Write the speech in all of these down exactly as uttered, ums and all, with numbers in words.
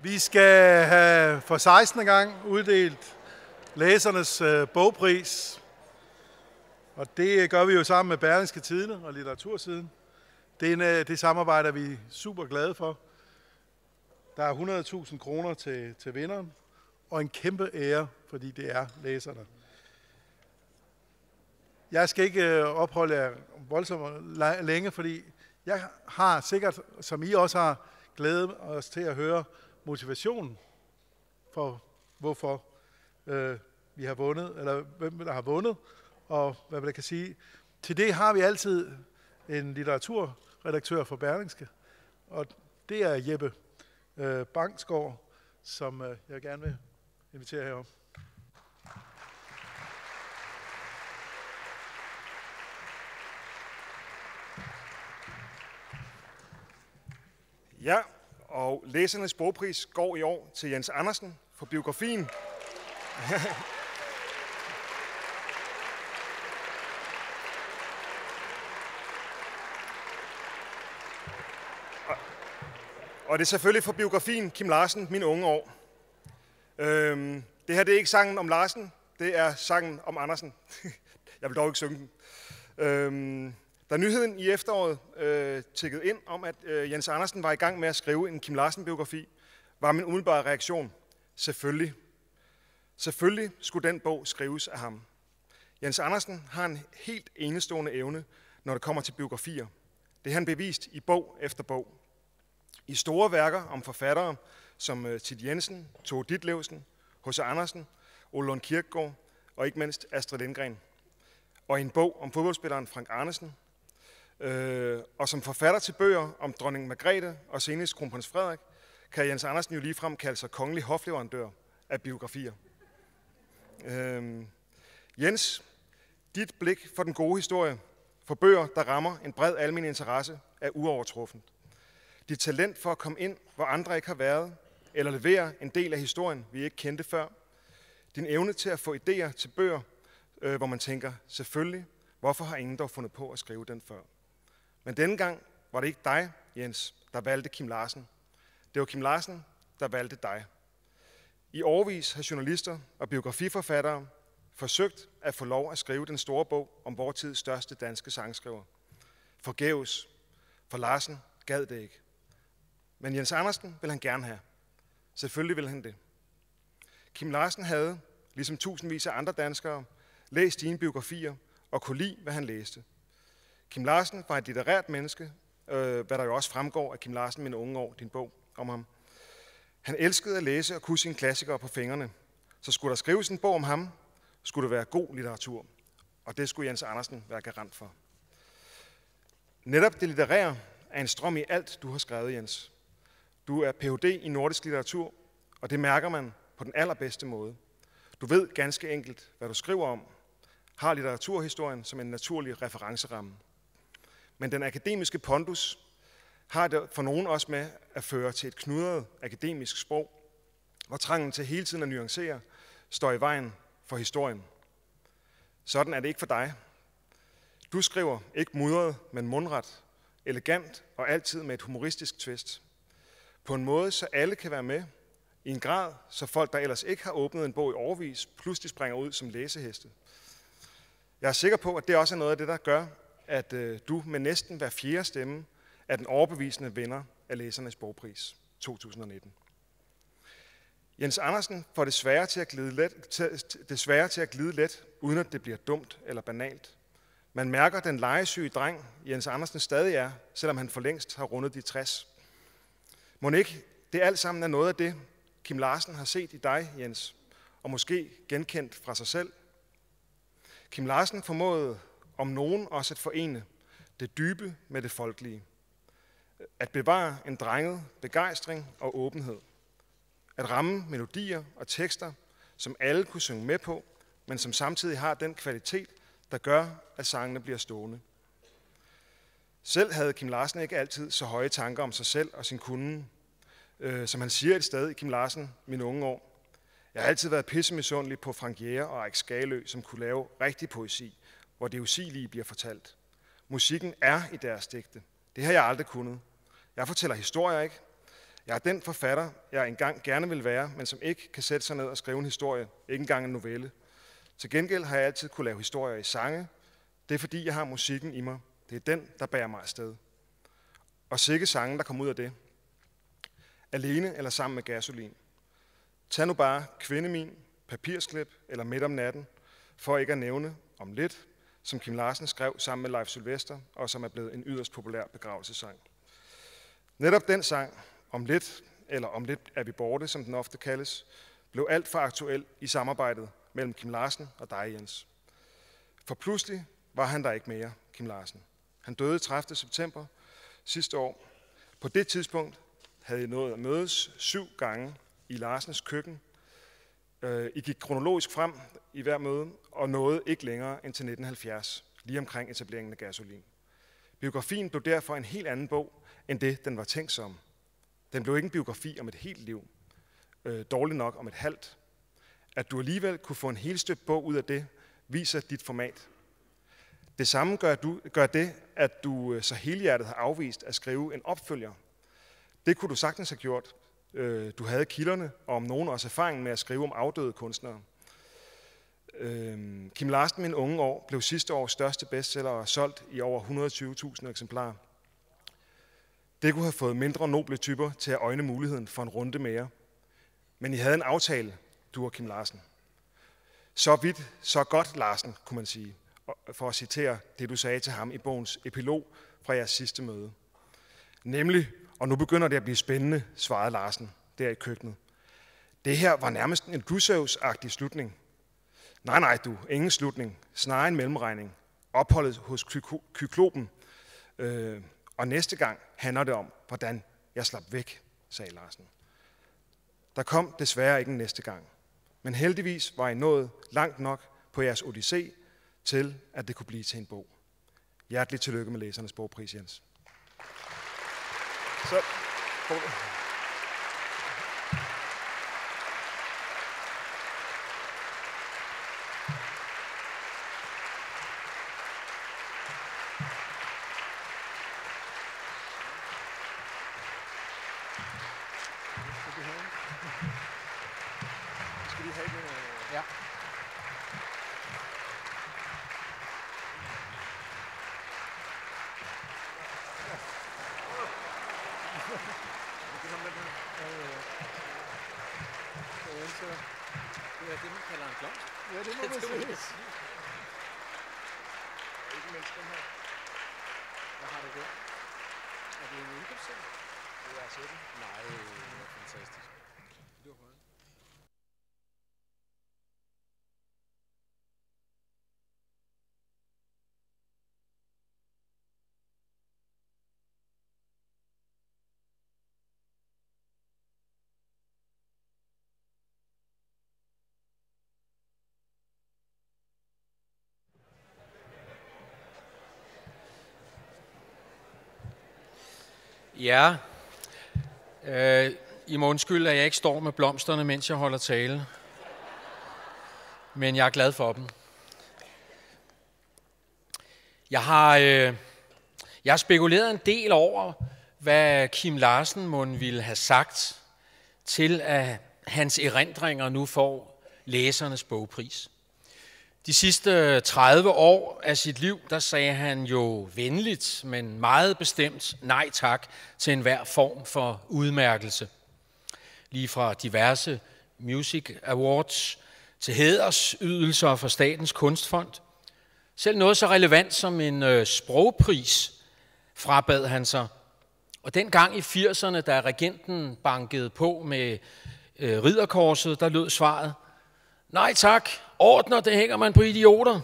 Vi skal have for sekstende gang uddelt læsernes øh, bogpris. Og det gør vi jo sammen med Berlingske Tidende og Litteratursiden. Det, en, det samarbejde er vi super glade for. Der er hundrede tusind kroner til, til vinderen, og en kæmpe ære, fordi det er læserne. Jeg skal ikke opholde jer voldsomt længe, fordi jeg har sikkert, som I også har, glædet os til at høre motivationen for, hvorfor øh, vi har vundet, eller hvem der har vundet, og hvad man kan sige. Til det har vi altid en litteraturredaktør for Berlingske, og det er Jeppe øh, Bangsgaard, som øh, jeg gerne vil invitere herop. Ja, og læsernes bogpris går i år til Jens Andersen for biografien. Og det er selvfølgelig for biografien Kim Larsen, Mine unge år. Øhm, det her det er ikke sangen om Larsen, det er sangen om Andersen. Jeg vil dog ikke synge den. Øhm, Da nyheden i efteråret øh, tikkede ind om, at øh, Jens Andersen var i gang med at skrive en Kim Larsen-biografi, var min umiddelbare reaktion: selvfølgelig. Selvfølgelig skulle den bog skrives af ham. Jens Andersen har en helt enestående evne, når det kommer til biografier. Det har han bevist i bog efter bog. I store værker om forfattere som øh, Thit Jensen, Tove Ditlevsen, H C Andersen, Ole Lund Kirkegaard og ikke mindst Astrid Lindgren. Og i en bog om fodboldspilleren Frank Arnesen. Øh, og som forfatter til bøger om dronning Margrethe og senest kronprins Frederik, kan Jens Andersen jo ligefrem kalde sig kongelig hofleverandør af biografier. Øh, Jens, dit blik for den gode historie, for bøger, der rammer en bred almen interesse, er uovertruffent. Dit talent for at komme ind, hvor andre ikke har været, eller levere en del af historien, vi ikke kendte før. Din evne til at få idéer til bøger, øh, hvor man tænker, selvfølgelig, hvorfor har ingen dog fundet på at skrive den før? Men denne gang var det ikke dig, Jens, der valgte Kim Larsen. Det var Kim Larsen, der valgte dig. I årevis har journalister og biografiforfattere forsøgt at få lov at skrive den store bog om vor tids største danske sangskriver. Forgæves, for Larsen gad det ikke. Men Jens Andersen vil han gerne have. Selvfølgelig vil han det. Kim Larsen havde, ligesom tusindvis af andre danskere, læst dine biografier og kunne lide, hvad han læste. Kim Larsen var et litterært menneske, øh, hvad der jo også fremgår af Kim Larsen, Mine unge år, din bog om ham. Han elskede at læse og kunne sine klassikere på fingrene. Så skulle der skrives en bog om ham, skulle det være god litteratur. Og det skulle Jens Andersen være garant for. Netop det litterære er en strøm i alt, du har skrevet, Jens. Du er P H D i nordisk litteratur, og det mærker man på den allerbedste måde. Du ved ganske enkelt, hvad du skriver om, har litteraturhistorien som en naturlig referenceramme. Men den akademiske pondus har det for nogen også med at føre til et knudret akademisk sprog, hvor trangen til hele tiden at nuancere står i vejen for historien. Sådan er det ikke for dig. Du skriver ikke mudret, men mundret, elegant og altid med et humoristisk twist. På en måde, så alle kan være med, i en grad, så folk, der ellers ikke har åbnet en bog i årevis, pludselig springer ud som læseheste. Jeg er sikker på, at det også er noget af det, der gør, at øh, du med næsten hver fjerde stemme er den overbevisende vinder af Læsernes Bogpris to tusind nitten. Jens Andersen får det svære til at glide let, til, det svære til at glide let, uden at det bliver dumt eller banalt. Man mærker den legesyge dreng, Jens Andersen stadig er, selvom han for længst har rundet de tres. Mon ikke det alt sammen er noget af det, Kim Larsen har set i dig, Jens, og måske genkendt fra sig selv? Kim Larsen formåede om nogen også at forene det dybe med det folkelige. At bevare en drenget begejstring og åbenhed. At ramme melodier og tekster, som alle kunne synge med på, men som samtidig har den kvalitet, der gør, at sangene bliver stående. Selv havde Kim Larsen ikke altid så høje tanker om sig selv og sin kunnen, øh, som han siger et sted i Kim Larsen, Mine unge år. Jeg har altid været pissemisundelig på Frank Jæger og Erik Skalø, som kunne lave rigtig poesi, hvor det usigelige bliver fortalt. Musikken er i deres digte. Det har jeg aldrig kunnet. Jeg fortæller historier, ikke? Jeg er den forfatter, jeg engang gerne vil være, men som ikke kan sætte sig ned og skrive en historie, ikke engang en novelle. Til gengæld har jeg altid kunne lave historier i sange. Det er fordi, jeg har musikken i mig. Det er den, der bærer mig afsted. Og sikke sange, der kommer ud af det. Alene eller sammen med Gasolin. Tag nu bare Kvinde min, Papirsklip eller Midt om natten, for ikke at nævne Om lidt, som Kim Larsen skrev sammen med Leif Sylvester, og som er blevet en yderst populær begravelsessang. Netop den sang, Om lidt, eller Om lidt er vi borte, som den ofte kaldes, blev alt for aktuel i samarbejdet mellem Kim Larsen og dig, Jens. For pludselig var han der ikke mere, Kim Larsen. Han døde tredivte september sidste år. På det tidspunkt havde I nået at mødes syv gange i Larsens køkken. I gik kronologisk frem i hver møde og nåede ikke længere end til nitten halvfjerds, lige omkring etableringen af Gasolin. Biografien blev derfor en helt anden bog, end det, den var tænkt som. Den blev ikke en biografi om et helt liv, øh, dårligt nok om et halvt. At du alligevel kunne få en helstøbt bog ud af det, viser dit format. Det samme gør, du, gør det, at du så helhjertet har afvist at skrive en opfølger. Det kunne du sagtens have gjort. Du havde kilderne, og om nogen også erfaring med at skrive om afdøde kunstnere. Kim Larsen, Mine unge år, blev sidste års største bestseller og solgt i over et hundrede og tyve tusind eksemplarer. Det kunne have fået mindre noble typer til at øjne muligheden for en runde mere. Men I havde en aftale, du og Kim Larsen. Så vidt, så godt, Larsen, kunne man sige, for at citere det, du sagde til ham i bogens epilog fra jeres sidste møde. Nemlig, og nu begynder det at blive spændende, svarede Larsen der i køkkenet. Det her var nærmest en Odysseus-agtig slutning. Nej, nej, du, ingen slutning. Snarere en mellemregning. Opholdet hos Kyklopen. Øh, og næste gang handler det om, hvordan jeg slap væk, sagde Larsen. Der kom desværre ikke en næste gang. Men heldigvis var I nået langt nok på jeres odyssé til, at det kunne blive til en bog. Hjerteligt tillykke med Læsernes Bogpris, Jens. Så, Ja. Det er det, man kalder en blomst. Ja, det må man sige. Ikke mindst den her. Hvad har du der? Er det en indkøbsserie? Det er sådan. Nej, det er fantastisk. Det var højt. Ja, øh, I må undskylde, at jeg ikke står med blomsterne, mens jeg holder tale. Men jeg er glad for dem. Jeg har, øh, jeg har spekuleret en del over, hvad Kim Larsen mon ville have sagt til, at hans erindringer nu får Læsernes Bogpris. De sidste tredive år af sit liv, der sagde han jo venligt, men meget bestemt nej tak til enhver form for udmærkelse. Lige fra diverse Music Awards til hædersydelser for Statens Kunstfond. Selv noget så relevant som en øh, sprogpris frabad han sig. Og dengang i firserne, da regenten bankede på med øh, ridderkorset, der lød svaret: nej tak, ordner, det hænger man på idioter.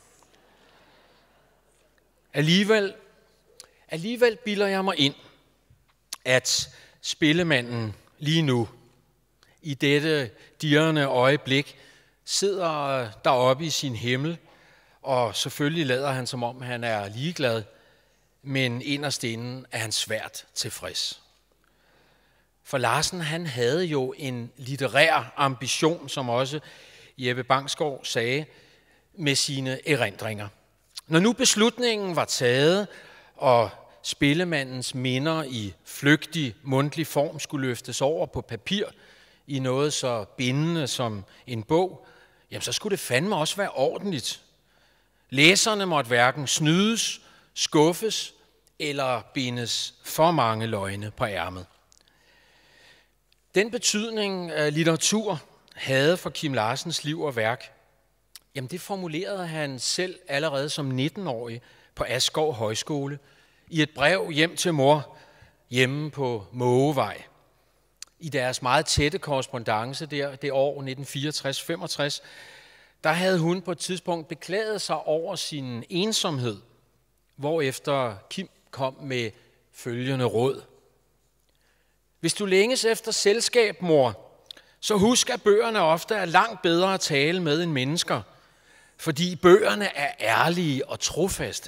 Alligevel, alligevel bilder jeg mig ind, at spillemanden lige nu, i dette dirrende øjeblik, sidder deroppe i sin himmel, og selvfølgelig lader han som om, han er ligeglad, men inderst inden er han svært tilfreds. For Larsen, han havde jo en litterær ambition, som også Jeppe Bangsgaard sagde, med sine erindringer. Når nu beslutningen var taget, og spillemandens minder i flygtig, mundtlig form skulle løftes over på papir i noget så bindende som en bog, jamen så skulle det fandme også være ordentligt. Læserne måtte hverken snydes, skuffes eller bindes for mange løgne på ærmet. Den betydning, litteratur havde for Kim Larsens liv og værk, jamen det formulerede han selv allerede som nitten-årig på Asgård Højskole i et brev hjem til mor hjemme på Mågevej. I deres meget tætte korrespondance der, det år nitten fireogtres femogtres, der havde hun på et tidspunkt beklaget sig over sin ensomhed, hvorefter Kim kom med følgende råd. Hvis du længes efter selskab, mor, så husk, at bøgerne ofte er langt bedre at tale med end mennesker, fordi bøgerne er ærlige og trofaste.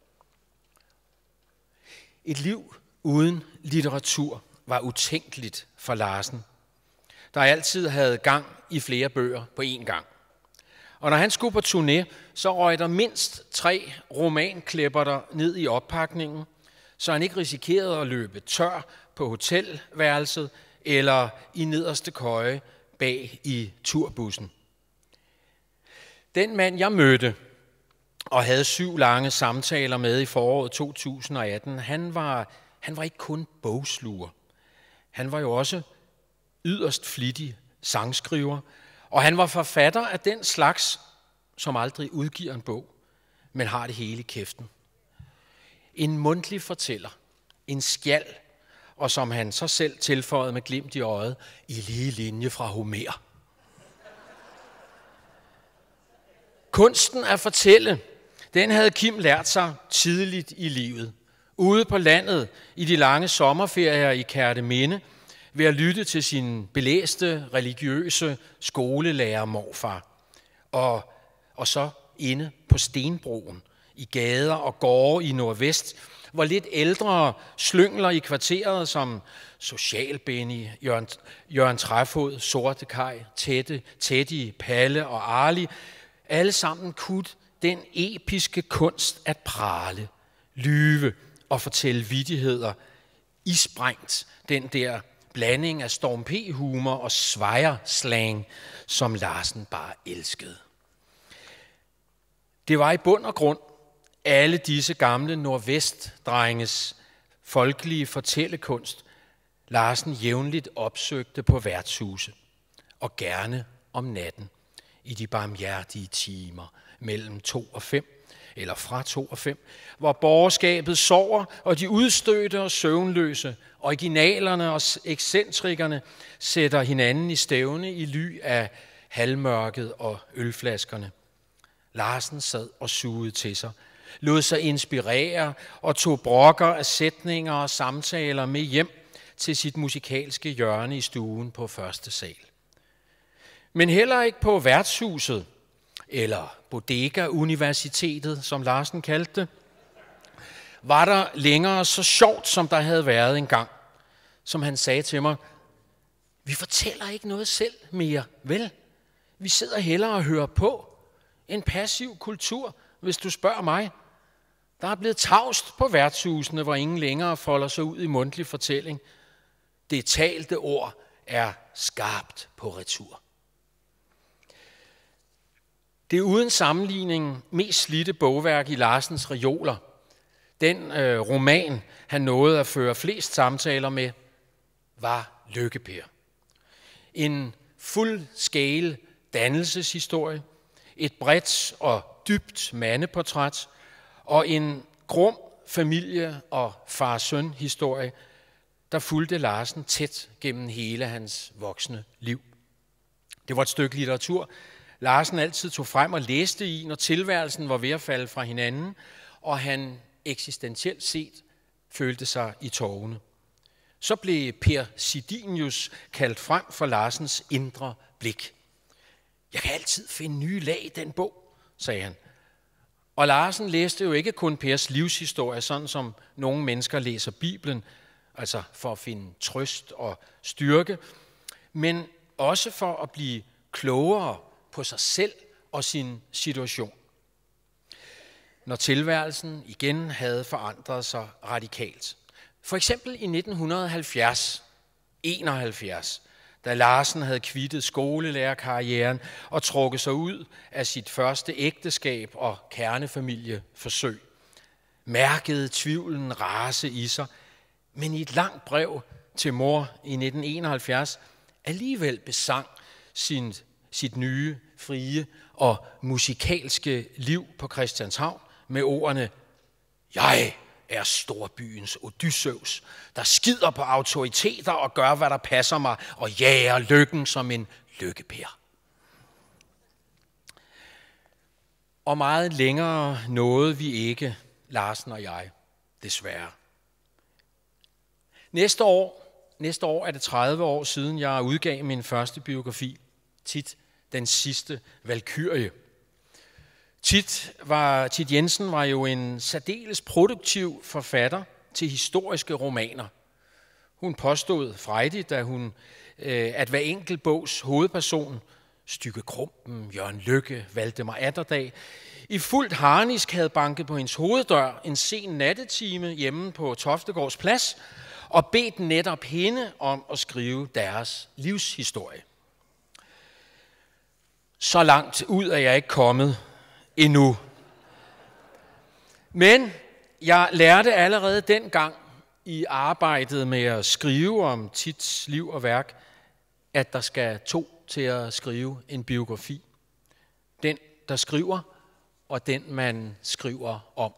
Et liv uden litteratur var utænkeligt for Larsen, der altid havde gang i flere bøger på én gang. Og når han skulle på turné, så røg der mindst tre romanklæpperter ned i oppakningen, så han ikke risikerede at løbe tør på hotelværelset eller i nederste køje bag i turbussen. Den mand, jeg mødte og havde syv lange samtaler med i foråret to tusind og atten, han var, han var ikke kun bogsluger. Han var jo også yderst flittig sangskriver, og han var forfatter af den slags, som aldrig udgiver en bog, men har det hele i kæften. En mundtlig fortæller, en skjald, og som han så selv tilføjede med glimt i øjet, i lige linje fra Homer. Kunsten at fortælle, den havde Kim lært sig tidligt i livet. Ude på landet i de lange sommerferier i Kerteminde, ved at lytte til sin belæste, religiøse skolelærer morfar. Og, og så inde på Stenbroen, i gader og gårde i Nordvest, hvor lidt ældre slyngler i kvarteret som Social-Benny, Jørgen, Jørgen Træfod, Sortekaj, Tætte, Teddy, Palle og Arli, alle sammen kunne den episke kunst at prale, lyve og fortælle vittigheder, isprængt den der blanding af Storm P-humor og svejer-slang, som Larsen bare elskede. Det var i bund og grund alle disse gamle nordvestdrenges folkelige fortællekunst, Larsen jævnligt opsøgte på værtshuse, og gerne om natten i de barmhjertige timer mellem to og fem, eller fra to og fem, hvor borgerskabet sover, og de udstødte og søvnløse, originalerne og ekscentrikerne sætter hinanden i stævne i ly af halvmørket og ølflaskerne. Larsen sad og sugede til sig, lod sig inspirere og tog brokker af sætninger og samtaler med hjem til sit musikalske hjørne i stuen på første sal. Men heller ikke på værtshuset, eller Bodega-universitetet, som Larsen kaldte det, var der længere så sjovt, som der havde været engang. Som han sagde til mig, vi fortæller ikke noget selv mere, vel? Vi sidder hellere og hører på. En passiv kultur, hvis du spørger mig. Der er blevet tavst på værtshusene, hvor ingen længere folder sig ud i mundtlig fortælling. Det talte ord er skarpt på retur. Det er uden sammenligning mest slidte bogværk i Larsens reoler. Den øh, roman, han nåede at føre flest samtaler med, var Lykke-Per. En full-scale dannelseshistorie, et bredt og dybt mandeportræt og en grum familie- og far-søn-historie, der fulgte Larsen tæt gennem hele hans voksne liv. Det var et stykke litteratur, Larsen altid tog frem og læste i, når tilværelsen var ved at falde fra hinanden, og han eksistentielt set følte sig i tårerne. Så blev Per Sidinius kaldt frem for Larsens indre blik. Jeg kan altid finde nye lag i den bog, sagde han. Og Larsen læste jo ikke kun Pers livshistorie, sådan som nogle mennesker læser Bibelen, altså for at finde trøst og styrke, men også for at blive klogere på sig selv og sin situation. når tilværelsen igen havde forandret sig radikalt. For eksempel i nitten halvfjerds, enoghalvfjerds, da Larsen havde kvittet skolelærerkarrieren og trukket sig ud af sit første ægteskab og kernefamilieforsøg, mærkede tvivlen rase i sig, men i et langt brev til mor i nitten enoghalvfjerds alligevel besang sin, sit nye, frie og musikalske liv på Christianshavn med ordene: "Jeg er storbyens Odysseus, der skider på autoriteter og gør, hvad der passer mig, og jager lykken som en lykkepær." Og meget længere nåede vi ikke, Larsen og jeg, desværre. Næste år, næste år er det tredive år siden, jeg udgav min første biografi, Thit den sidste valkyrie. Thit, var, Thit Jensen var jo en særdeles produktiv forfatter til historiske romaner. Hun påstod frejdigt, da hun, øh, at hver enkelt bogs hovedperson, Stygge Krumpen, Jørgen Lykke, Valdemar Atterdag, i fuldt harnisk havde banket på hendes hoveddør en sen nattetime hjemme på Toftegårds Plads og bedt netop hende om at skrive deres livshistorie. Så langt ud er jeg ikke kommet endnu. Men jeg lærte allerede dengang i arbejdet med at skrive om Thits liv og værk, at der skal to til at skrive en biografi. Den, der skriver, og den, man skriver om.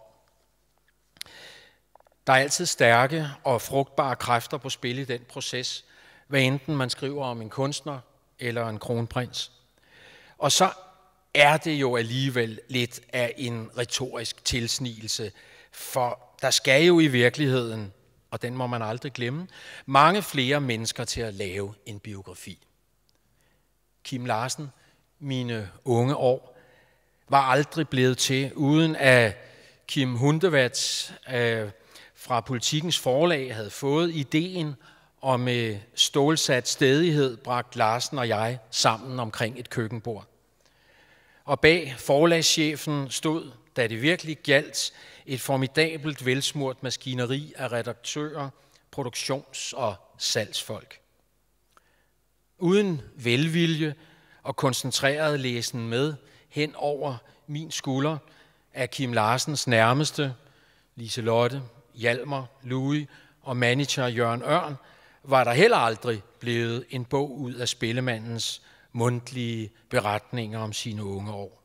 Der er altid stærke og frugtbare kræfter på spil i den proces, hvad enten man skriver om en kunstner eller en kronprins. Og så er det jo alligevel lidt af en retorisk tilsnigelse, for der skal jo i virkeligheden, og den må man aldrig glemme, mange flere mennesker til at lave en biografi. Kim Larsen, mine unge år, var aldrig blevet til, uden at Kim Hundevat øh, fra Politikens Forlag havde fået ideen, og med stålsat stædighed bragt Larsen og jeg sammen omkring et køkkenbord. Og bag forlagschefen stod, da det virkelig gjaldt, et formidabelt velsmurt maskineri af redaktører, produktions- og salgsfolk. Uden velvilje og koncentreret læsen med hen over min skulder af Kim Larsens nærmeste, Liselotte, Hjalmar, Louis og manager Jørgen Ørn, var der heller aldrig blevet en bog ud af spillemandens mundtlige beretninger om sine unge år.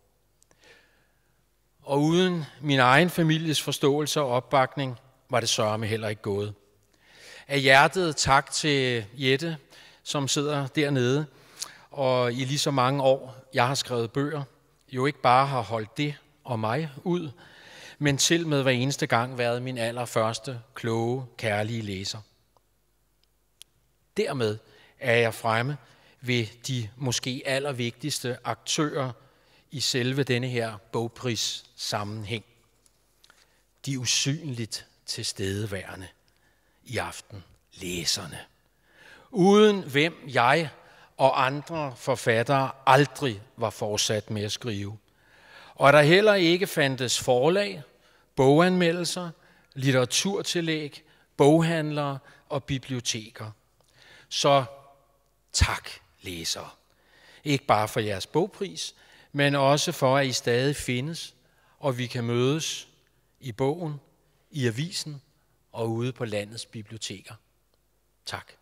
Og uden min egen families forståelse og opbakning, var det sørme heller ikke gået. Af hjertet tak til Jette, som sidder dernede, og i lige så mange år, jeg har skrevet bøger, jo ikke bare har holdt det og mig ud, men til med hver eneste gang været min allerførste, kloge, kærlige læser. Dermed er jeg fremme ved de måske allervigtigste aktører i selve denne her bogpris sammenhæng. De usynligt tilstedeværende i aften, læserne. Uden hvem jeg og andre forfattere aldrig var fortsat med at skrive. Og der heller ikke fandtes forlag, boganmeldelser, litteraturtillæg, boghandlere og biblioteker. Så tak, læsere. Ikke bare for jeres bogpris, men også for, at I stadig findes, og vi kan mødes i bogen, i avisen og ude på landets biblioteker. Tak.